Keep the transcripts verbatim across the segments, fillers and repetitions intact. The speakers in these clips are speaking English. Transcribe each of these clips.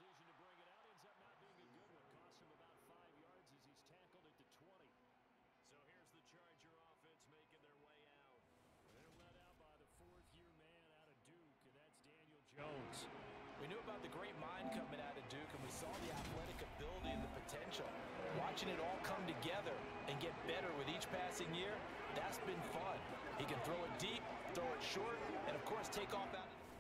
decision to bring it out. Ends up not being a good one. Costs him about five yards as he's tackled at the twenty. So here's the Charger offense making their way out. They're led out by the fourth-year man out of Duke, and that's Daniel Jones. We knew about the great mind coming out of Duke, and we saw the athletic ability and the potential. Watching it all come together and get better with each passing year, that's been fun. He can throw it deep, throw it short, and, of course, take off out of the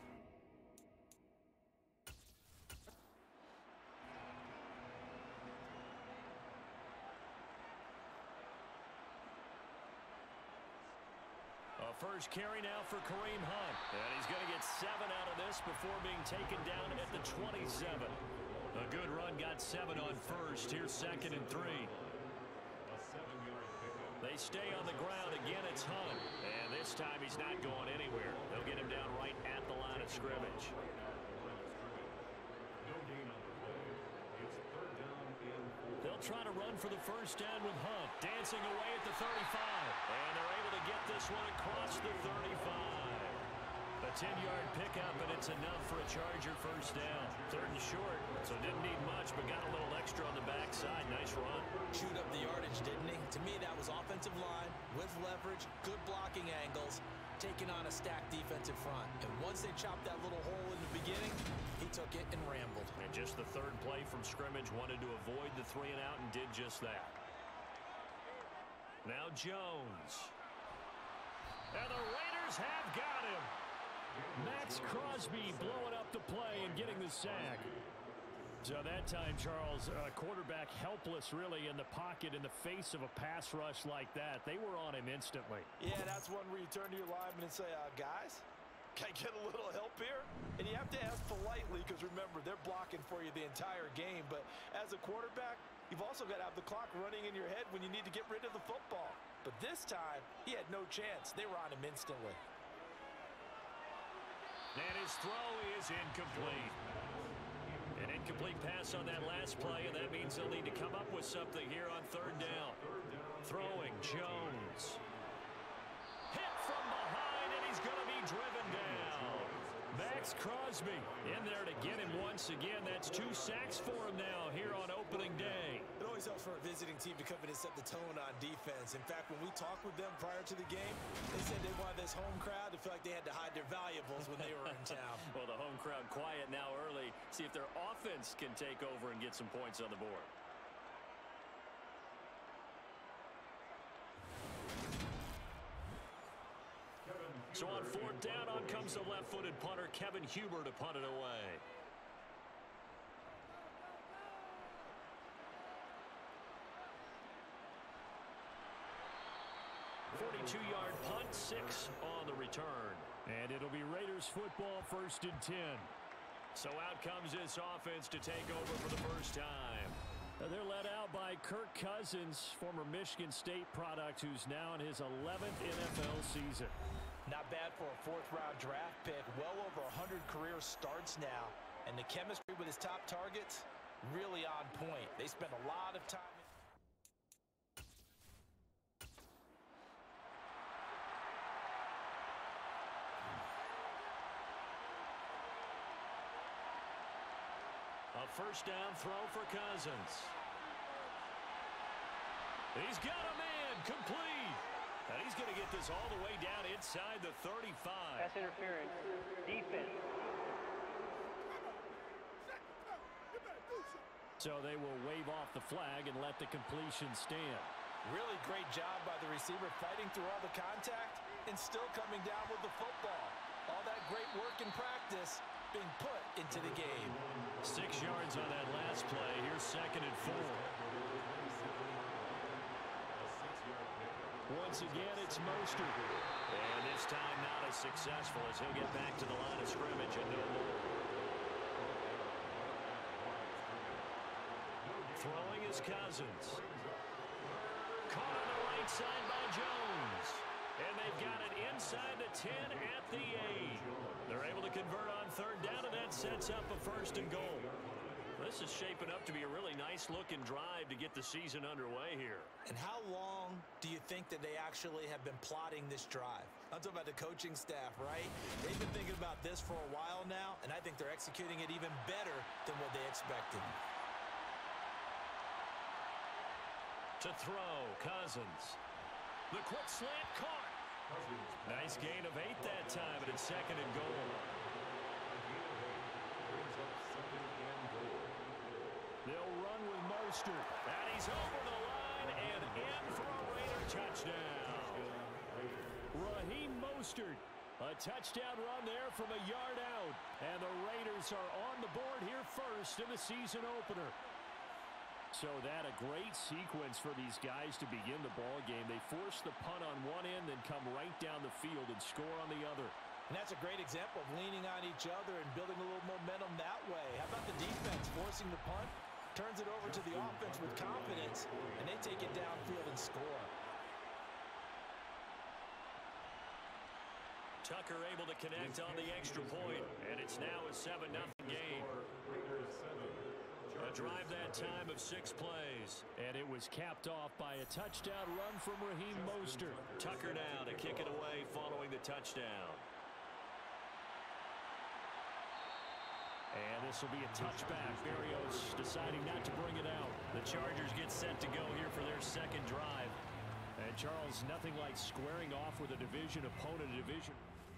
A first carry now for Kareem Hunt. And he's going to get seven out of this before being taken down at the twenty-seven. A good run, got seven on first. Here's second and three. They stay on the ground. Again, it's Hunt. And this time he's not going anywhere. They'll get him down right at the line of scrimmage. They'll try to run for the first down with Hunt. Dancing away at the thirty-five. And they're able to get this one across the thirty-five. A ten-yard pickup, and it's enough for a Charger first down. Third and short, so didn't need much, but got a little extra on the backside. Nice run. Chewed up the yardage, didn't he? To me, that was offensive line with leverage, good blocking angles, taking on a stacked defensive front. And once they chopped that little hole in the beginning, he took it and rambled. And just the third play from scrimmage, wanted to avoid the three and out and did just that. Now Jones. And the Raiders have got him. Max Crosby blowing up the play and getting the sack. So that time, Charles, uh, quarterback helpless really in the pocket in the face of a pass rush like that. They were on him instantly. Yeah, that's one where you turn to your lineman and say, uh, guys, can I get a little help here? And you have to ask politely because, remember, they're blocking for you the entire game. But as a quarterback, you've also got to have the clock running in your head when you need to get rid of the football. But this time, he had no chance. They were on him instantly. And his throw is incomplete. An incomplete pass on that last play, and that means they'll need to come up with something here on third down. Throwing Jones. Hit from behind, and he's going to be driven down. Max Crosby in there to get him once again. That's two sacks for him now here on opening day. It always helps for a visiting team to come in and set the tone on defense. In fact, when we talked with them prior to the game, they said they wanted this home crowd to feel like they had to hide their valuables when they were in town. Well, the home crowd quiet now early. See if their offense can take over and get some points on the board. So on fourth down, on comes the left-footed punter, Kevin Huber, to punt it away. forty-two-yard punt, six on the return. And it'll be Raiders football, first and ten. So out comes this offense to take over for the first time. They're led out by Kirk Cousins, former Michigan State product, who's now in his eleventh N F L season. Not bad for a fourth-round draft pick. Well over one hundred career starts now. And the chemistry with his top targets, really on point. They spent a lot of time. A first down throw for Cousins. He's got a man complete. And he's going to get this all the way down inside the thirty-five. Pass interference. Defense. So they will wave off the flag and let the completion stand. Really great job by the receiver fighting through all the contact and still coming down with the football. All that great work in practice being put into the game. Six yards on that last play. Here's second and four. Once again, it's Mostert. And this time not as successful as he'll get back to the line of scrimmage and no more. Throwing is Cousins. Caught on the right side by Jones. And they've got it inside the ten at the eight. They're able to convert on third down, and that sets up a first and goal. This this is shaping up to be a really nice-looking drive to get the season underway here. And how long do you think that they actually have been plotting this drive? I'm talking about the coaching staff, right? They've been thinking about this for a while now, and I think they're executing it even better than what they expected. To throw, Cousins. The quick slant caught. Nice gain of eight that time, and it's second and goal. They'll run with Mostert, and he's over the line and in for a Raider touchdown. Raheem Mostert, a touchdown run there from a yard out, and the Raiders are on the board here first in the season opener. So that a great sequence for these guys to begin the ball game. They force the punt on one end, then come right down the field and score on the other. And that's a great example of leaning on each other and building a little momentum that way. How about the defense forcing the punt? Turns it over to the offense with confidence, and they take it downfield and score. Tucker able to connect on the extra point, and it's now a seven nothing game. A drive that time of six plays, and it was capped off by a touchdown run from Raheem Mostert. Tucker now to kick it away following the touchdown. And this will be a touchback. Berrios deciding not to bring it out. The Chargers get set to go here for their second drive. And Charles, nothing like squaring off with a division opponent, a division.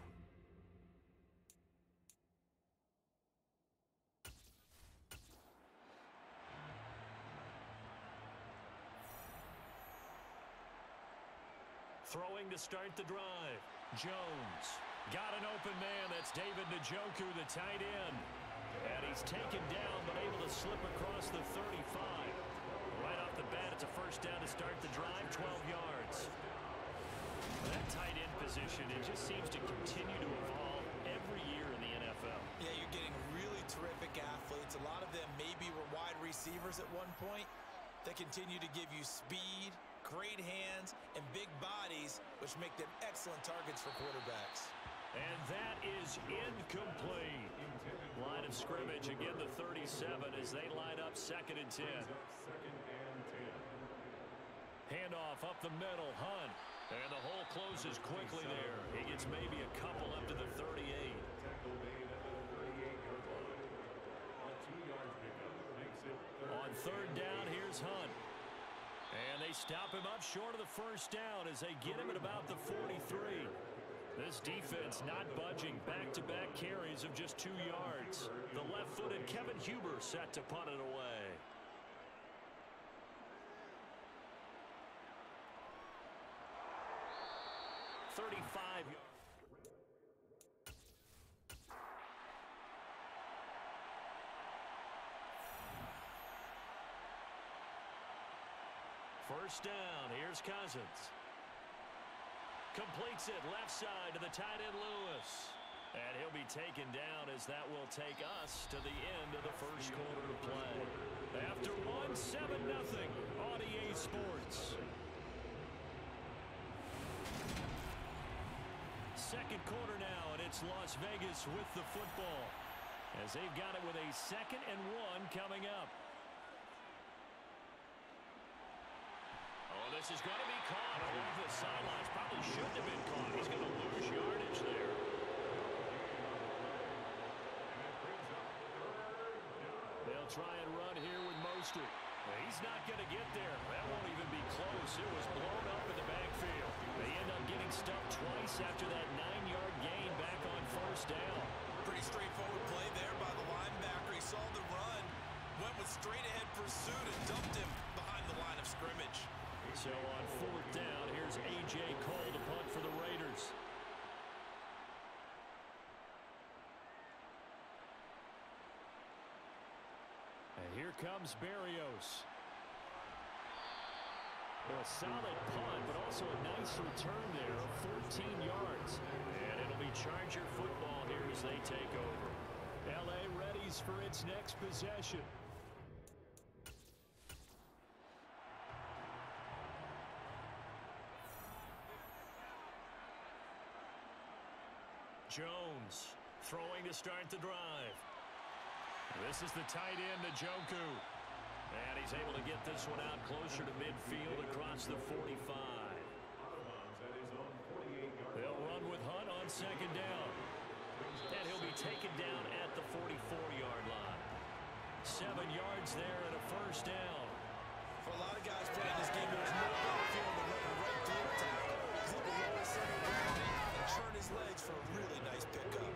Throwing to start the drive. Jones got an open man. That's David Njoku, the tight end. And he's taken down, but able to slip across the thirty-five. Right off the bat, it's a first down to start the drive, twelve yards. That tight end position, it just seems to continue to evolve every year in the N F L. Yeah, you're getting really terrific athletes. A lot of them maybe were wide receivers at one point. They continue to give you speed, great hands, and big bodies, which make them excellent targets for quarterbacks. And that is incomplete. Line of scrimmage, again the thirty-seven as they line up second and ten. Handoff up the middle, Hunt. And the hole closes quickly there. He gets maybe a couple up to the thirty-eight. On third down, here's Hunt. And they stop him up short of the first down as they get him at about the forty-three. This defense not budging. Back-to-back carries of just two yards. The left-footed Kevin Huber set to punt it away. thirty-five. First down. Here's Cousins. Completes it left side to the tight end Lewis. And he'll be taken down as that will take us to the end of the first quarter of play. After one, seven nothing on E A Sports. Second quarter now, and it's Las Vegas with the football as they've got it with a second and one coming up. Oh, this is going to be caught off the sidelines. Probably shouldn't have been caught. He's going to lose yardage there. They'll try and run here with Mostert. He's not going to get there. That won't even be close. It was blown up in the backfield. They end up getting stuffed twice after that nine-yard gain back on first down. Pretty straightforward play there by the linebacker. He saw the run, went with straight-ahead pursuit, and dumped him behind the line of scrimmage. So on fourth down, here's A J Cole to punt for the Raiders. And here comes Berrios. A solid punt, but also a nice return there of fourteen yards. And it'll be Charger football here as they take over. L A readies for its next possession. Jones throwing to start the drive. This is the tight end, Njoku. And he's able to get this one out closer to midfield across the forty-five. They'll run with Hunt on second down. And he'll be taken down at the forty-four-yard line. Seven yards there and a first down. For a lot of guys playing this game, there's no better feeling than running right through a tackle. Zip the lower center of the body and churn his legs for a really nice pickup.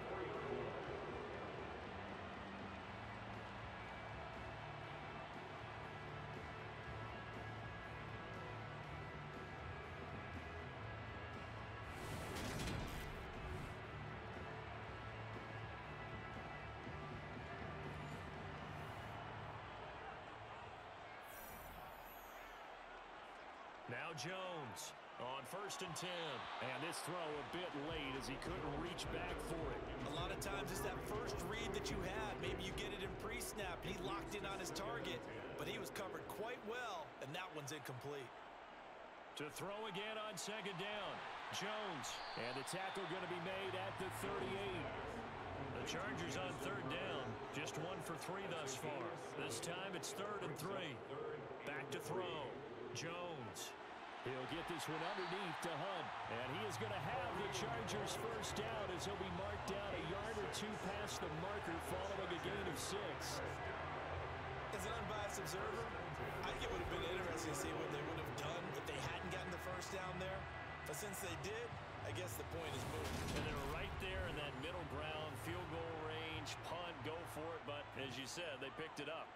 Now Jones on first and ten. And this throw a bit late as he couldn't reach back for it. A lot of times it's that first read that you had. Maybe you get it in pre-snap. He locked in on his target, but he was covered quite well, and that one's incomplete. To throw again on second down. Jones. And the tackle going to be made at the thirty-eight. The Chargers on third down. Just one for three thus far. This time it's third and three. Back to throw. Jones. He'll get this one underneath to Hunt. And he is going to have the Chargers first down as he'll be marked down a yard or two past the marker following a gain of six. As an unbiased observer, I think it would have been interesting to see what they would have done if they hadn't gotten the first down there. But since they did, I guess the point is moved. And they're right there in that middle ground, field goal range, punt, go for it. But as you said, they picked it up.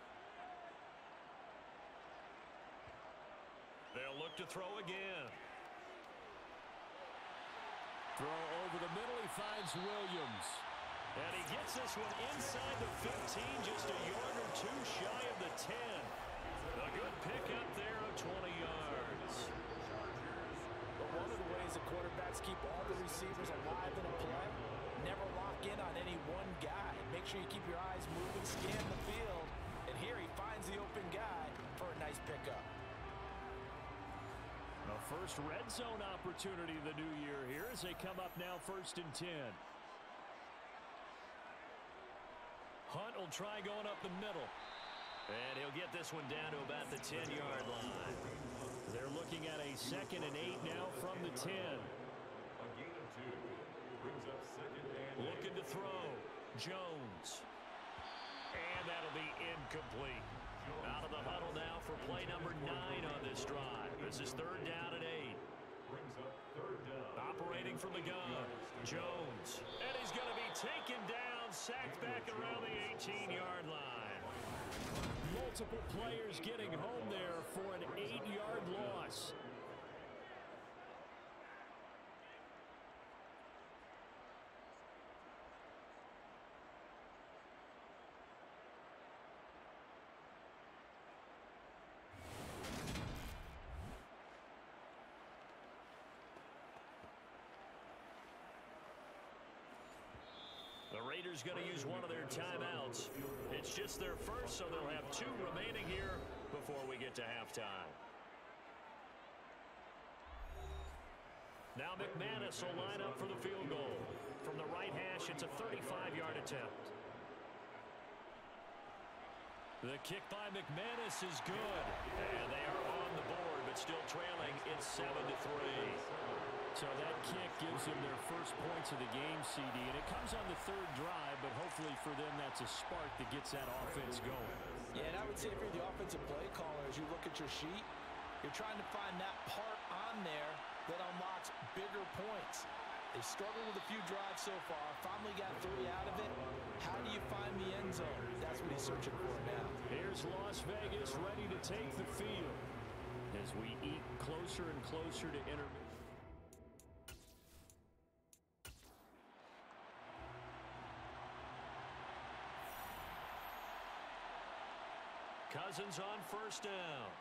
They'll look to throw again. Throw over the middle. He finds Williams. And he gets this one inside the fifteen, just a yard or two shy of the ten. A good pickup there of twenty yards. But one of the ways the quarterbacks keep all the receivers alive in a play, never lock in on any one guy. Make sure you keep your eyes moving, scan the field. And here he finds the open guy for a nice pickup. A first red zone opportunity of the new year here as they come up now first and ten. Hunt will try going up the middle. And he'll get this one down to about the ten-yard line. They're looking at a second and eight now from the ten. Looking to throw. Jones. And that'll be incomplete. Out of the huddle now for play number nine on this drive. This is third down and eight. Operating from the gun. Jones. And he's going to be taken down, sacked back around the eighteen-yard line. Multiple players getting home there for an eight-yard loss. The Raiders going to use one of their timeouts. It's just their first, so they'll have two remaining here before we get to halftime. Now McManus will line up for the field goal. From the right hash, it's a thirty-five-yard attempt. The kick by McManus is good. And they are on the board, but still trailing. It's seven to three. So that kick gives them their first points of the game, C D, and it comes on the third drive, but hopefully for them that's a spark that gets that offense going. Yeah, and I would say if you're the offensive play caller, as you look at your sheet, you're trying to find that part on there that unlocks bigger points. They've struggled with a few drives so far, finally got three out of it. How do you find the end zone? That's what he's searching for now. Here's Las Vegas ready to take the field as we eat closer and closer to intermission. Cousins on first down.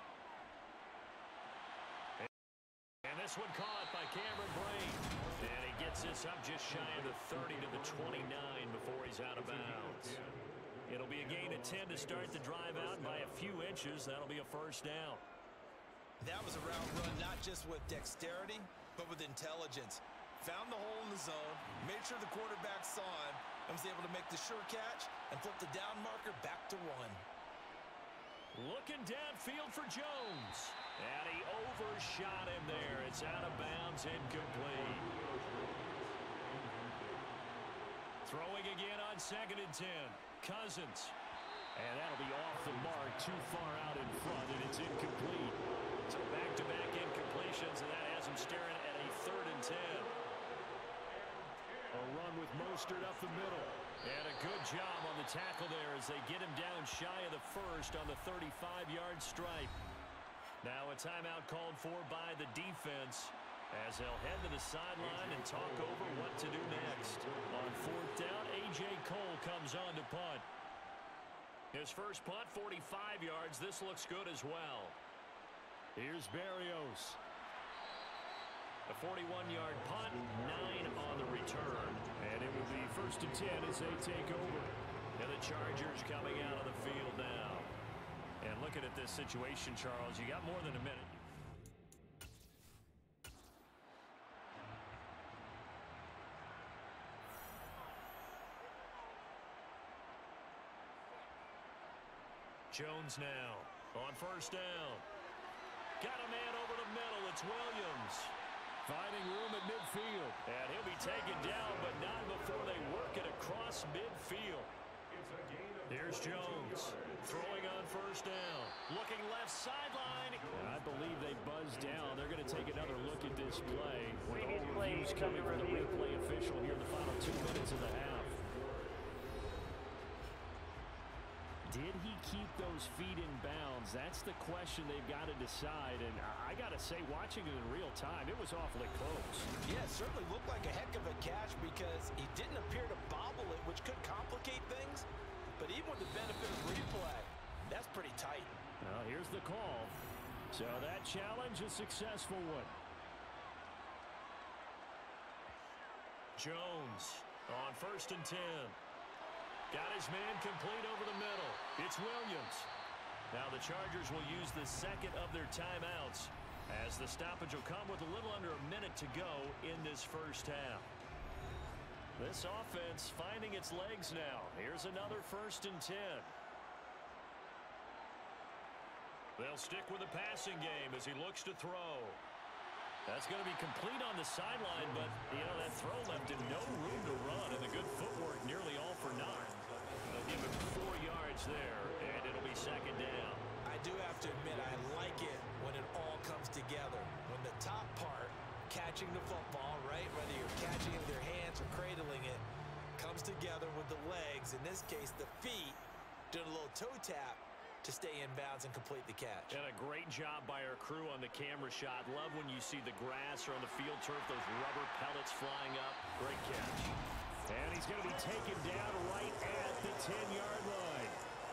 And this one caught by Cameron Brain. And he gets this up just shy of the thirty to the twenty-nine before he's out of bounds. It'll be a gain of ten to start the drive out, and by a few inches, that'll be a first down. That was a route run not just with dexterity, but with intelligence. Found the hole in the zone, made sure the quarterback saw him, and was able to make the sure catch and flip the down marker back to one. Looking downfield for Jones. And he overshot him there. It's out of bounds, incomplete. Throwing again on second and ten. Cousins. And that'll be off the mark, too far out in front, and it's incomplete. So back-to-back incompletions, and that has him staring at a third and ten. A run with Mostert up the middle. And a good job on the tackle there as they get him down shy of the first on the thirty-five yard stripe. Now a timeout called for by the defense as they'll head to the sideline and talk over what to do next. On fourth down, A J Cole comes on to punt. His first punt, forty-five yards. This looks good as well. Here's Berrios. A forty-one yard punt, nine on the return. And it will be first and ten as they take over. And the Chargers coming out of the field now. And looking at this situation, Charles, you got more than a minute. Jones now on first down. Got a man over the middle. It's Williams. Finding room at midfield. And he'll be taken down, but not before they work it across midfield. Here's Jones. Throwing on first down. Looking left sideline. I believe they buzzed down. They're going to take another look at this play. With all reviews coming from the replay official here in the final two minutes of the half. Did he keep those feet in bounds? That's the question they've got to decide. And I got to say, watching it in real time, it was awfully close. Yeah, it certainly looked like a heck of a catch because he didn't appear to bobble it, which could complicate things. But even with the benefit of replay, that's pretty tight. Well, here's the call. So that challenge, a successful one. Jones on first and ten. Got his man complete over the middle. It's Williams. Now the Chargers will use the second of their timeouts as the stoppage will come with a little under a minute to go in this first half. This offense finding its legs now. Here's another first and ten. They'll stick with the passing game as he looks to throw. That's going to be complete on the sideline, but, you know, that throw left him no room to run, and the good footwork nearly all for naught. They'll give him four yards there, and it'll be second down. I do have to admit, I like it when it all comes together. When the top part, catching the football, right, whether you're catching it with your hands or cradling it, comes together with the legs, in this case the feet, doing a little toe tap to stay in bounds and complete the catch. And a great job by our crew on the camera shot. Love when you see the grass or on the field turf, those rubber pellets flying up. Great catch. And he's going to be taken down right at the ten yard line.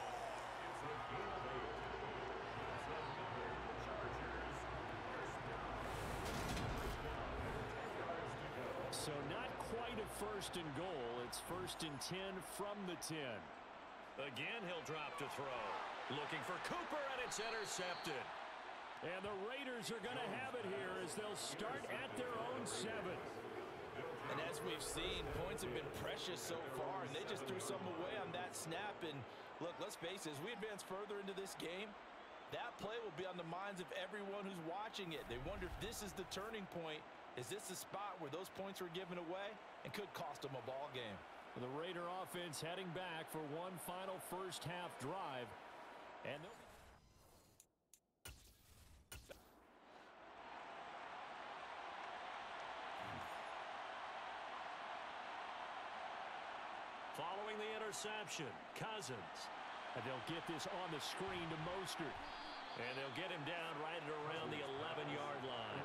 So not quite a first and goal. It's first and ten from the ten. Again, he'll drop to throw. Looking for Cooper, and it's intercepted. And the Raiders are going to have it here as they'll start at their own seven. And as we've seen, points have been precious so far, and they just threw some away on that snap. And look, let's face it, as we advance further into this game, that play will be on the minds of everyone who's watching it. They wonder if this is the turning point. Is this the spot where those points were given away and could cost them a ball game? The Raider offense heading back for one final first half drive. And following the interception, Cousins. And they'll get this on the screen to Mostert. And they'll get him down right at around the eleven yard line.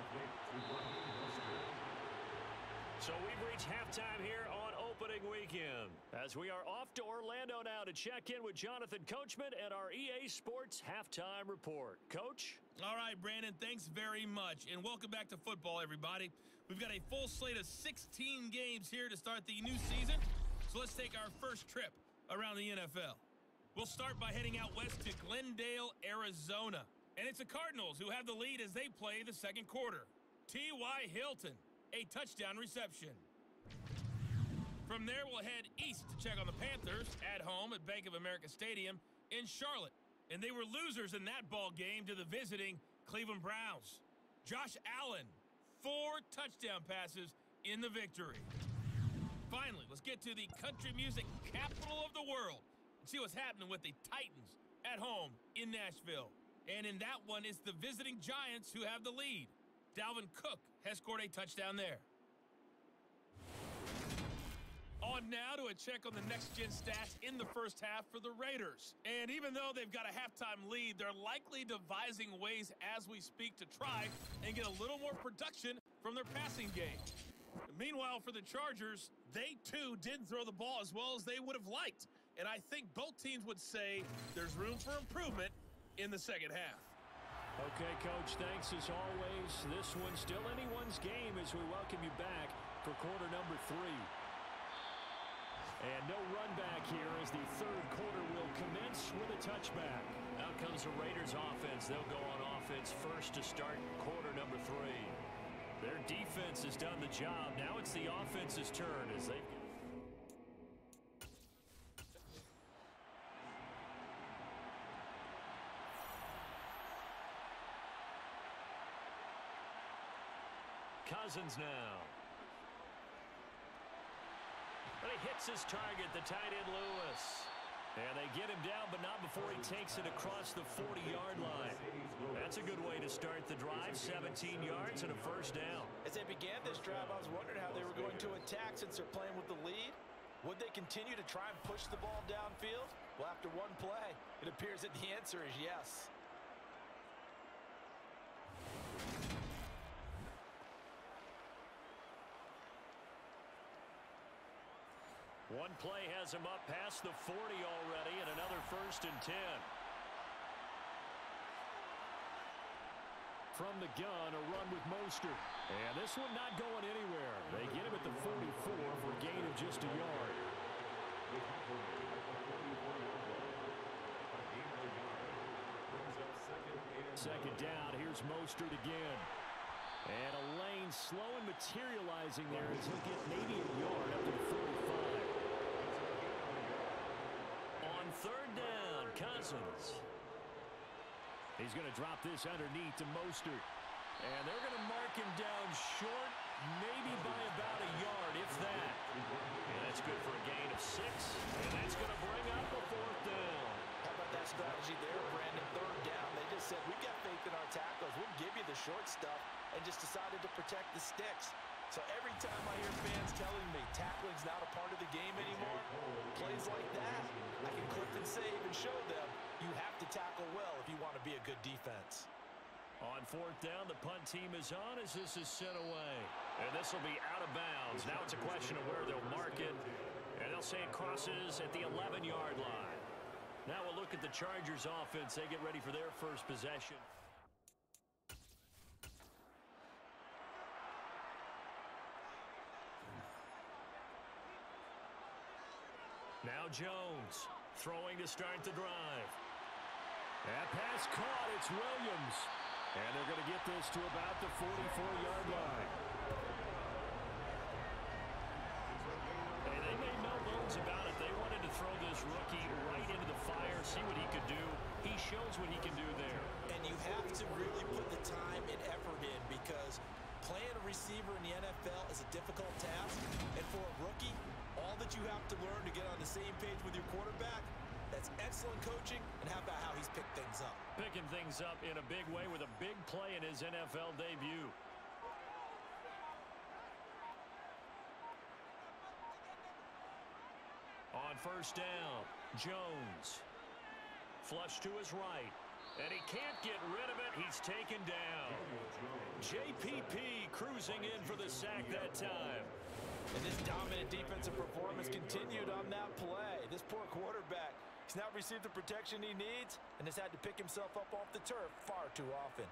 So we've reached halftime here on opening weekend as we are off to Orlando now to check in with Jonathan Coachman and our E A Sports Halftime Report. Coach? All right, Brandon, thanks very much. And welcome back to football, everybody. We've got a full slate of sixteen games here to start the new season. So let's take our first trip around the N F L. We'll start by heading out west to Glendale, Arizona. And it's the Cardinals who have the lead as they play the second quarter. T Y Hilton, a touchdown reception. From there, we'll head east to check on the Panthers at home at Bank of America Stadium in Charlotte. And they were losers in that ball game to the visiting Cleveland Browns. Josh Allen, four touchdown passes in the victory. Finally, let's get to the country music capital of the world and see what's happening with the Titans at home in Nashville. And in that one, it's the visiting Giants who have the lead. Dalvin Cook has scored a touchdown there. On now to a check on the next-gen stats in the first half for the Raiders. And even though they've got a halftime lead, they're likely devising ways as we speak to try and get a little more production from their passing game. Meanwhile, for the Chargers, they too didn't throw the ball as well as they would have liked. And I think both teams would say there's room for improvement in the second half. Okay, Coach, thanks as always. This one's still anyone's game as we welcome you back for quarter number three. And no run back here as the third quarter will commence with a touchback. Out comes the Raiders offense. They'll go on offense first to start quarter number three. Their defense has done the job. Now it's the offense's turn as they... Cousins now. But he hits his target, the tight end Lewis. And they get him down, but not before he takes it across the forty-yard line. That's a good way to start the drive, seventeen yards and a first down. As they began this drive, I was wondering how they were going to attack since they're playing with the lead. Would they continue to try and push the ball downfield? Well, after one play, it appears that the answer is yes. One play has him up past the forty already, and another first and ten. From the gun, a run with Mostert. And this one not going anywhere. They get him at the forty-four for a gain of just a yard. Second down, here's Mostert again. And a lane slow and materializing there as he'll get maybe a yard up to the forty-five. On third down, Cousins. He's going to drop this underneath to Mostert. And they're going to mark him down short, maybe by about a yard, if that. And that's good for a gain of six. And that's going to bring up a fourth down. How about that strategy there, Brandon? Third down, they just said, we've got faith in our tackles. We'll give you the short stuff, and just decided to protect the sticks. So every time I hear fans telling me tackling's not a part of the game anymore, plays like that, I can clip and save and show them you have to tackle well if you want to be a good defense. On fourth down, the punt team is on as this is sent away. And this will be out of bounds. Now it's a question of where they'll mark it. And they'll say it crosses at the eleven-yard line. Now we'll look at the Chargers offense. They get ready for their first possession. Now Jones throwing to start the drive. That pass caught. It's Williams. And they're going to get this to about the forty-four-yard line. Hey, they made no bones about it. They wanted to throw this rookie right into the fire, see what he could do. He shows what he can do there. And you have to really put the time and effort in, because playing a receiver in the N F L is a difficult task. And for a rookie, all that you have to learn to get on the same page with your quarterback, that's excellent coaching. And how about how he's picked things up? Picking things up in a big way with a big play in his N F L debut. On first down, Jones. Flush to his right. And he can't get rid of it. He's taken down. J P P cruising in for the sack that time. And this dominant defensive performance continued on that play. This poor quarterback, he's not received the protection he needs and has had to pick himself up off the turf far too often.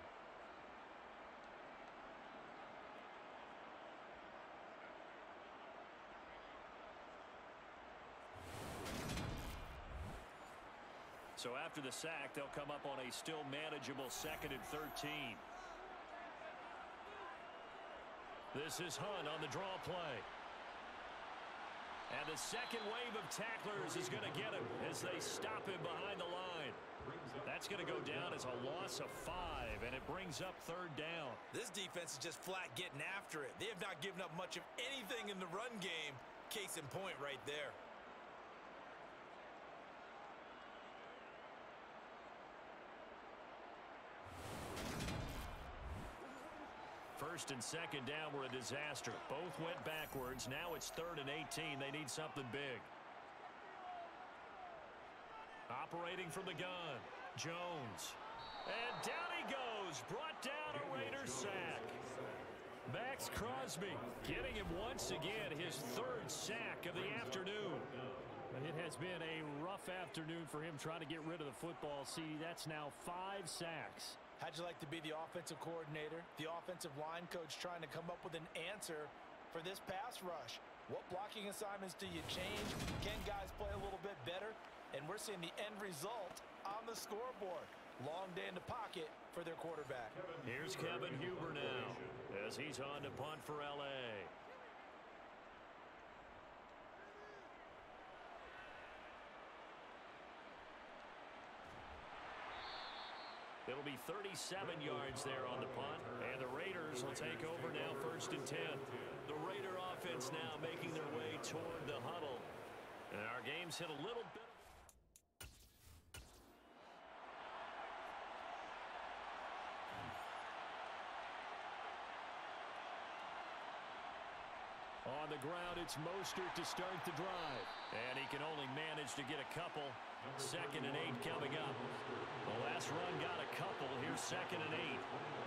So after the sack, they'll come up on a still manageable second and thirteen. This is Hunt on the draw play. And the second wave of tacklers is going to get him as they stop him behind the line. That's going to go down as a loss of five, and it brings up third down. This defense is just flat getting after it. They have not given up much of anything in the run game. Case in point right there. First and second down were a disaster. Both went backwards. Now it's third and eighteen. They need something big. Operating from the gun, Jones. And down he goes. Brought down a Raiders sack. Max Crosby getting him once again, his third sack of the afternoon. It has been a rough afternoon for him trying to get rid of the football. See, that's now five sacks. How'd you like to be the offensive coordinator, the offensive line coach trying to come up with an answer for this pass rush? What blocking assignments do you change? Can guys play a little bit better? And we're seeing the end result on the scoreboard. Long day in the pocket for their quarterback. Here's Kevin Huber now as he's on to punt for L A. It'll be thirty-seven yards there on the punt, and the Raiders will take over now first and ten. The Raider offense now making their way toward the huddle. And our game's hit a little bit. On the ground, it's Mostert to start the drive. And he can only manage to get a couple. Second and eight coming up. The last run got a couple. Here's second and eight.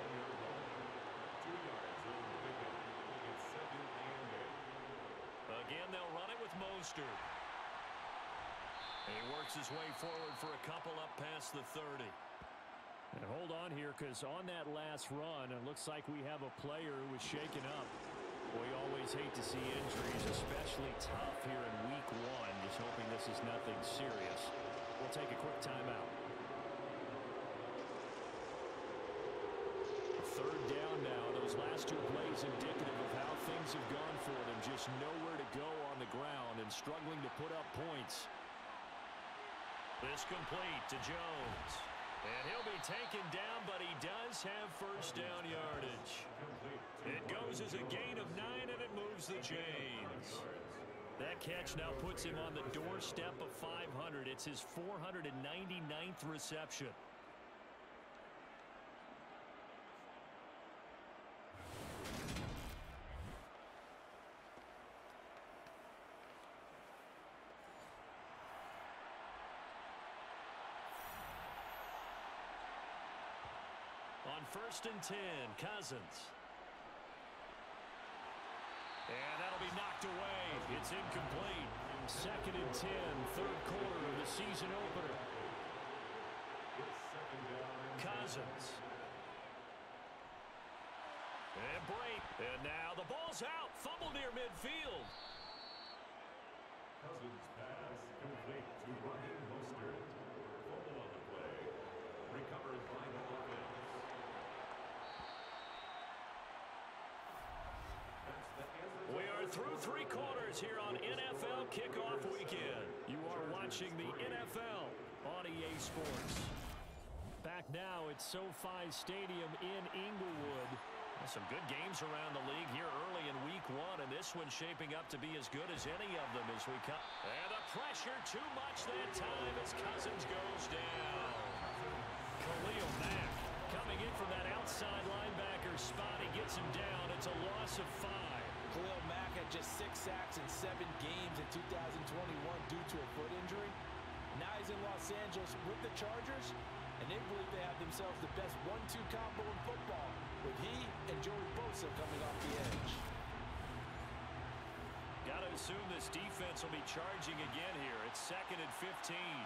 Again, they'll run it with Mostert. He works his way forward for a couple up past the thirty. And hold on here, because on that last run, it looks like we have a player who was shaken up. We always hate to see injuries, especially tough here in week one. Just hoping this is nothing serious. We'll take a quick timeout. Third down now. Those last two plays indicative of how things have gone for them. Just nowhere to go on the ground and struggling to put up points. This complete to Jones. And he'll be taken down, but he does have first down yardage. It goes as a gain of nine, and it moves the chains. That catch now puts him on the doorstep of five hundred. It's his four hundred ninety-ninth reception. On first and ten, Cousins. And that'll be knocked away. It's incomplete. Second and ten, third quarter of the season opener. Cousins. And break. And now the ball's out. Fumble near midfield. Cousins pass complete to Ryan Mostert. Fumble on the play. Recovered by the offense. We are through three quarters here on N F L Kickoff Weekend. You are watching the N F L on E A Sports. Back now at SoFi Stadium in Inglewood. Some good games around the league here early in week one, and this one's shaping up to be as good as any of them as we come. And the pressure too much that time as Cousins goes down. Khalil Mack coming in from that outside linebacker spot. He gets him down. It's a loss of five. Khalil Mack had just six sacks in seven games in two thousand twenty-one due to a foot injury. Now he's in Los Angeles with the Chargers, and they believe they have themselves the best one two combo in football, with he and Joey Bosa coming off the edge. Got to assume this defense will be charging again here. It's second and fifteen.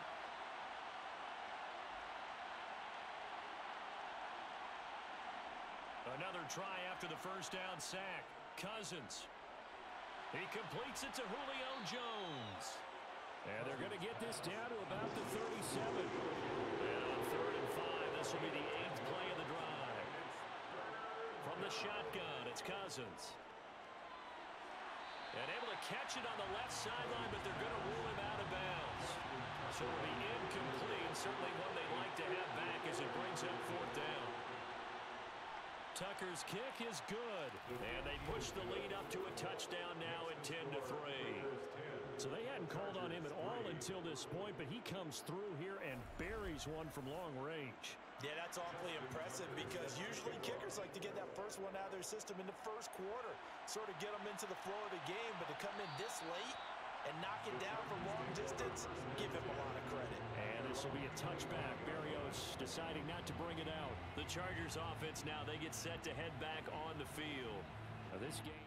Another try after the first down sack. Cousins. He completes it to Julio Jones. And they're going to get this down to about the thirty-seven. And on third and five, this will be the eighth play of the drive. From the shotgun, it's Cousins. And able to catch it on the left sideline, but they're going to rule him out of bounds. So it'll be incomplete. Certainly one they'd like to have back as it brings up fourth down. Tucker's kick is good. And they push the lead up to a touchdown now at ten to three. So they hadn't called on him at all until this point, but he comes through here and buries one from long range. Yeah, that's awfully impressive because usually kickers like to get that first one out of their system in the first quarter, sort of get them into the flow of the game, but to come in this late and knock it down from long distance, give him a lot of credit. And this will be a touchback. Berrios deciding not to bring it out. The Chargers offense now, they get set to head back on the field. Now this game.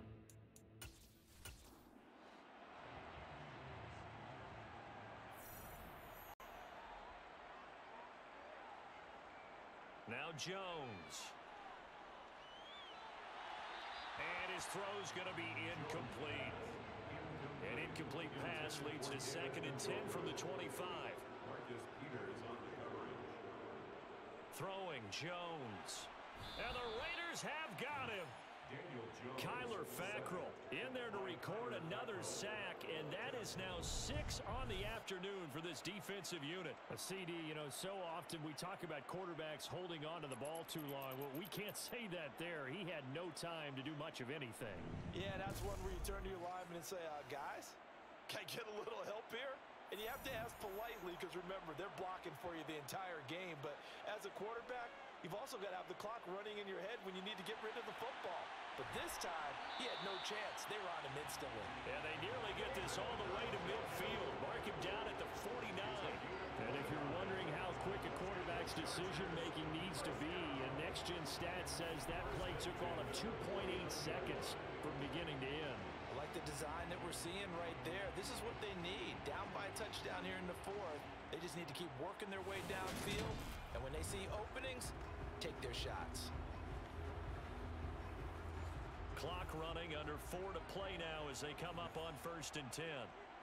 Now Jones. And his throw's going to be incomplete. An incomplete pass leads to second and ten from the twenty-five. Marcus Peters on the coverage. Throwing Jones. And the Raiders have got him. Daniel Jones. Kyler Fackrell in there to record another sack, and that is now six on the afternoon for this defensive unit. A C D, you know, so often we talk about quarterbacks holding on to the ball too long. Well, we can't say that there. He had no time to do much of anything. Yeah, that's one where you turn to your lineman and say, uh, guys, can I get a little help here? And you have to ask politely because, remember, they're blocking for you the entire game. But as a quarterback, you've also got to have the clock running in your head when you need to get rid of the football. But this time, he had no chance. They were on him instantly. And they nearly get this all the way to midfield. Mark him down at the forty-nine. And if you're wondering how quick a quarterback's decision-making needs to be, and Next Gen Stats says that play took all of two point eight seconds from beginning to end. I like the design that we're seeing right there. This is what they need. Down by a touchdown here in the fourth. They just need to keep working their way downfield. And when they see openings, take their shots. Clock running, under four to play now as they come up on first and ten.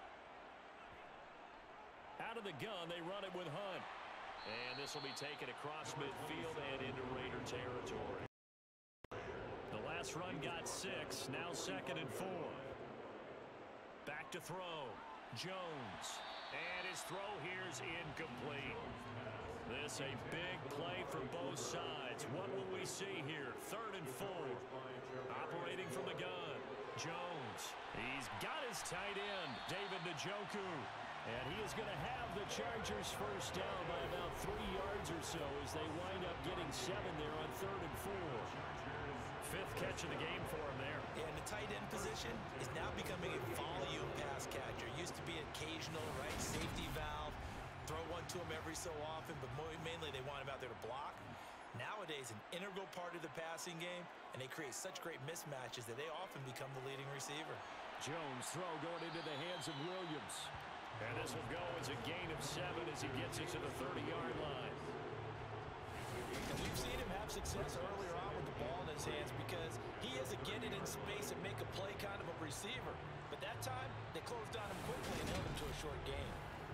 Out of the gun, they run it with Hunt. And this will be taken across midfield and into Raider territory. The last run got six, now second and four. Back to throw. Jones. And his throw here's incomplete. This a big play for both sides. What will we see here? Third and four. Operating from the gun. Jones. He's got his tight end, David Njoku. And he is going to have the Chargers first down by about three yards or so as they wind up getting seven there on third and four. Fifth catch of the game for him there. Yeah, and the tight end position is now becoming a volume pass catcher. Used to be occasional, right, safety valve. Throw one to him every so often, but mainly they want him out there to block. Nowadays, an integral part of the passing game, and they create such great mismatches that they often become the leading receiver. Jones' throw going into the hands of Williams. And this will go as a gain of seven as he gets it to the thirty-yard line. And we've seen him have success earlier on with the ball in his hands because he is a get it in space and make a play kind of a receiver. But that time, they closed on him quickly and held him to a short gain.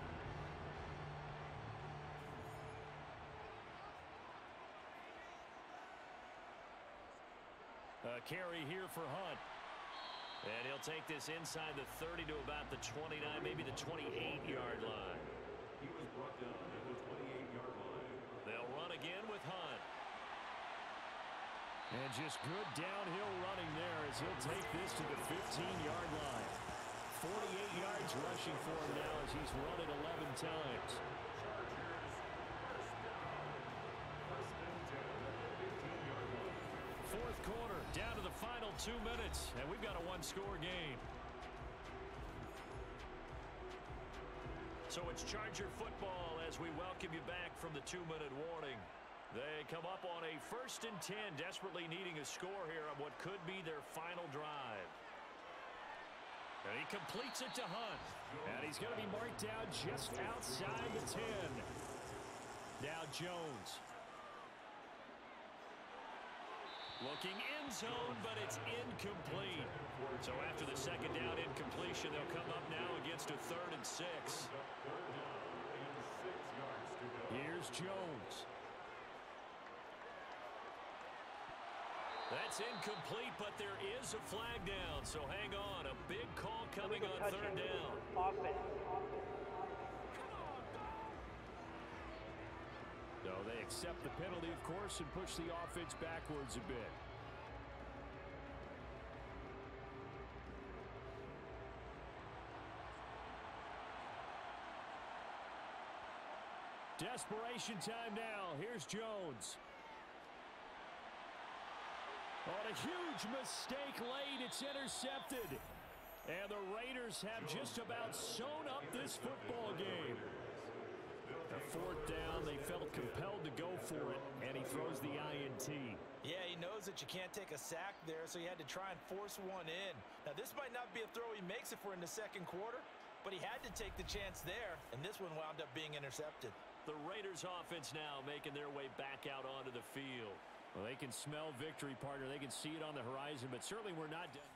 A carry here for Hunt. And he'll take this inside the thirty to about the twenty-nine, maybe the twenty-eight-yard line. He was brought down at the twenty-eight-yard line. They'll run again with Hunt. And just good downhill running there as he'll take this to the fifteen-yard line. forty-eight yards rushing for him now as he's run it eleven times. Fourth quarter, down to the final two minutes, and we've got a one-score game. So it's Charger football as we welcome you back from the two-minute warning. They come up on a first and ten, desperately needing a score here on what could be their final drive. And he completes it to Hunt. And he's going to be marked down just outside the ten. Now Jones. Looking in zone, but it's incomplete. So after the second down incompletion, they'll come up now against a third and six. Here's Jones. That's incomplete, but there is a flag down, so hang on. A big call coming Illegal on touching. third down. Offense. So they accept the penalty, of course, and push the offense backwards a bit. Desperation time now. Here's Jones. On a huge mistake late, it's intercepted. And the Raiders have just about sewn up this football game. A fourth down, they felt compelled to go for it, and he throws the I N T. Yeah, he knows that you can't take a sack there, so he had to try and force one in. Now, this might not be a throw he makes if we're in the second quarter, but he had to take the chance there, and this one wound up being intercepted. The Raiders offense now making their way back out onto the field. Well, they can smell victory, partner. They can see it on the horizon, but certainly we're not done.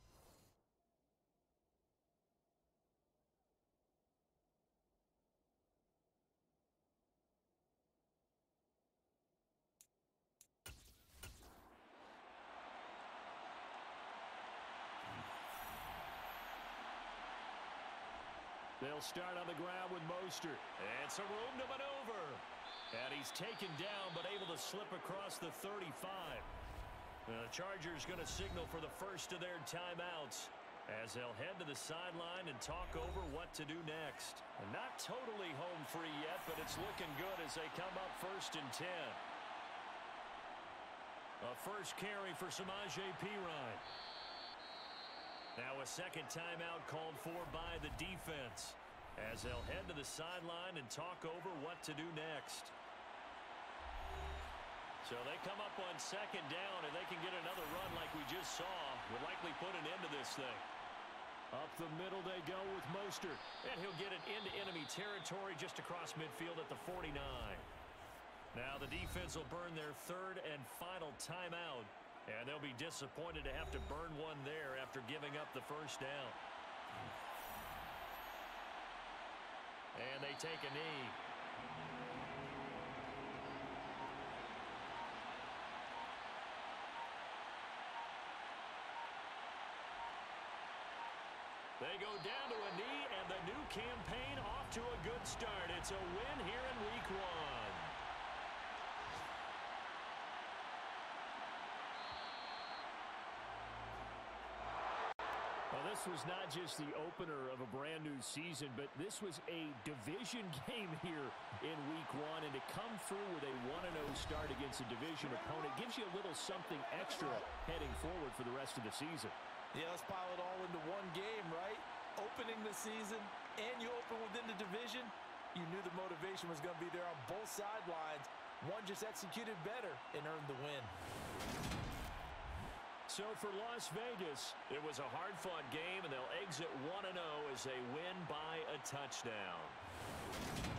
They'll start on the ground with Mostert. And some room to maneuver. And he's taken down, but able to slip across the thirty-five. Now, the Chargers going to signal for the first of their timeouts as they'll head to the sideline and talk over what to do next. And not totally home free yet, but it's looking good as they come up first and ten. A first carry for Samaje Perine. Now a second timeout called for by the defense as they'll head to the sideline and talk over what to do next. So they come up on second down, and they can get another run like we just saw. Would likely put an end to this thing. Up the middle they go with Mostert. And he'll get it into enemy territory just across midfield at the forty-nine. Now the defense will burn their third and final timeout. And they'll be disappointed to have to burn one there after giving up the first down. And they take a knee. They go down to a knee, and the new campaign off to a good start. It's a win here in week one. Well, this was not just the opener of a brand new season, but this was a division game here in week one. And to come through with a one and oh start against a division opponent gives you a little something extra heading forward for the rest of the season. Yeah, let's pile it all into one game, right? Opening the season, and you open within the division. You knew the motivation was going to be there on both sidelines. One just executed better and earned the win. So for Las Vegas, it was a hard-fought game, and they'll exit one and oh as they win by a touchdown.